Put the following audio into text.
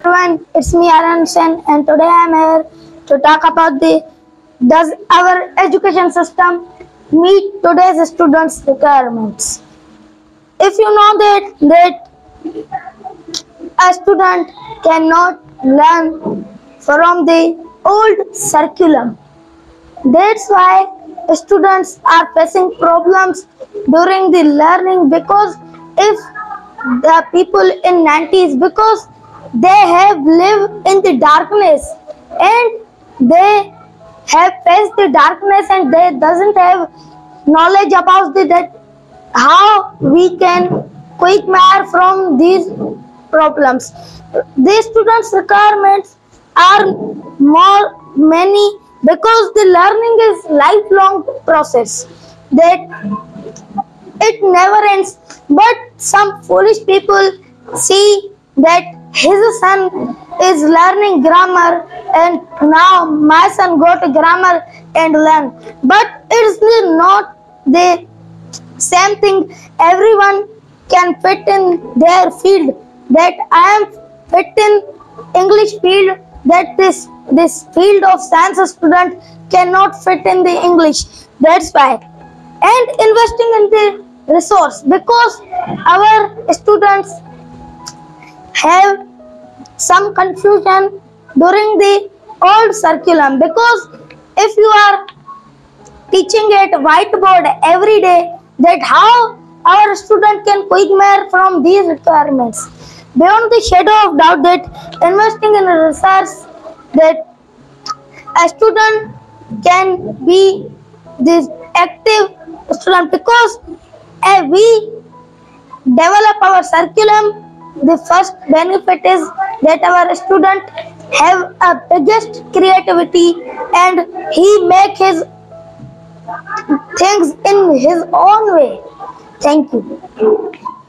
Everyone, it's me Aryan Sen, and today I'm here to talk about the does our education system meet today's students' requirements? If you know that a student cannot learn from the old curriculum, that's why students are facing problems during the learning because if the people in 90s because they have lived in the darkness and they have faced the darkness and they doesn't have knowledge about that how we can quick mare from these problems. These students requirements are more many because the learning is lifelong process that it never ends. But some foolish people see that his son is learning grammar and now my son go to grammar and learn. But it's not the same thing. Everyone can fit in their field. That I am fit in English field. That this field of science student cannot fit in the English. That's why. And investing in the resource because our students have some confusion during the old curriculum because if you are teaching at whiteboard every day, that how our student can quick mare from these requirements. Beyond the shadow of doubt that investing in research that a student can be this active student because we develop our curriculum. The first benefit is that our student have a biggest creativity and he make his things in his own way. Thank you.